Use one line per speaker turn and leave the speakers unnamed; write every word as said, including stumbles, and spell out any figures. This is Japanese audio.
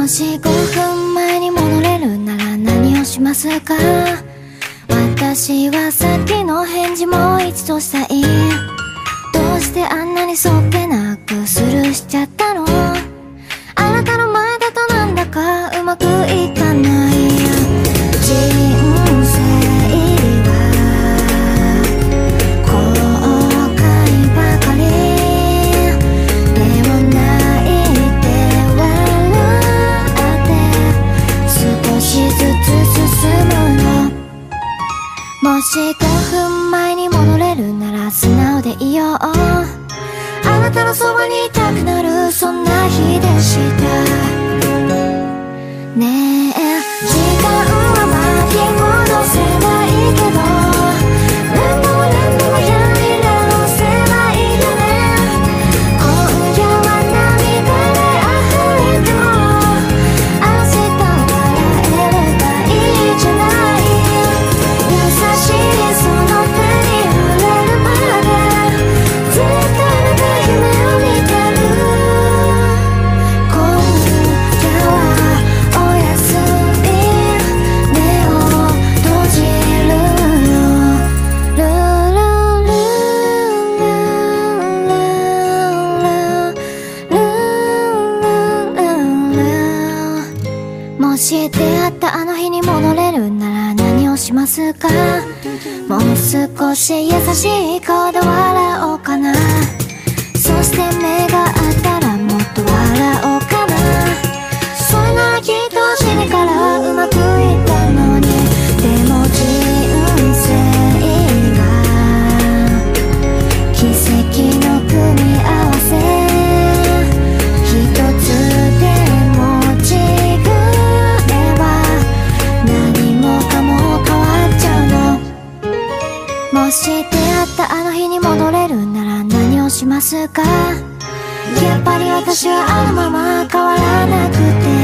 もしごふんまえに戻れるなら何をしますか？私はさっきの返事もう一度したい。どうしてあんなにそっけなくスルーしちゃったの？あなたの前だとなんだかうまくいかない。人生は後悔ばかりでも泣いて笑って少しずつ進むの。もしごふんまえに戻れるなら素直でいよう。あなたのそばにいたくなるそんな日でしたねえ。時間は巻き戻せないけど何度も何度もやり直せないよね。今夜は涙で溢れても明日を笑えればいいじゃない。優しいその手に触れるまでずっとあなた夢を見てる。今夜はおやすみ目を閉じるよ。ルルルルルルルル。もし出会ったあの日に戻れるなら何をしますか？もう少し優しい顔で笑おうかな。そして目が合ったらもっと笑おうかな。それならきっと死にからうまくいったのに。でも人生は奇跡の組み合わせ。一つでも違えば何もかも変わっちゃうの。もし出会ったあの日に戻れるなら何をしますか？やっぱり私はあのまま変わらなくて